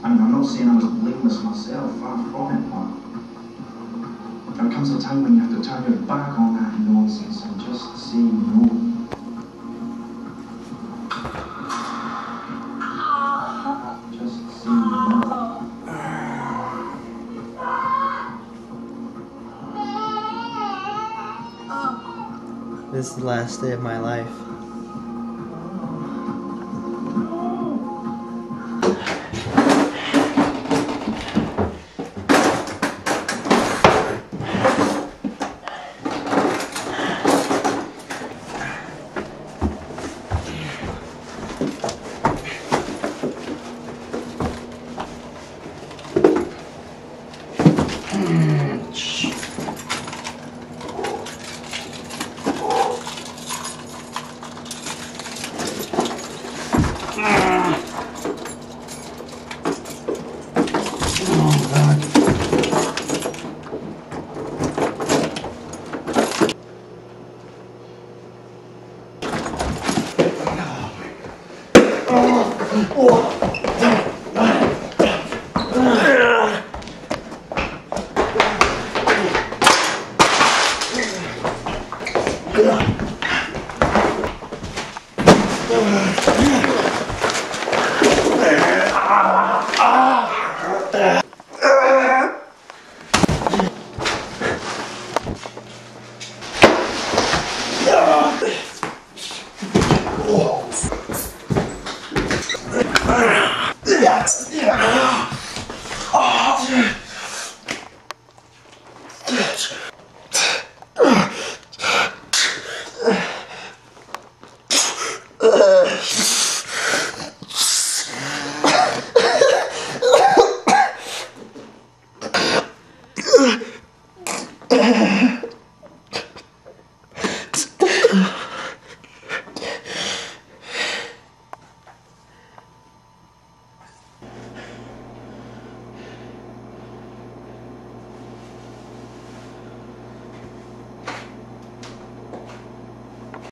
I mean, I'm not saying I was blameless myself, far from it, but there comes a time when you have to turn your back on that nonsense and just say no. Just say no. This is the last day of my life.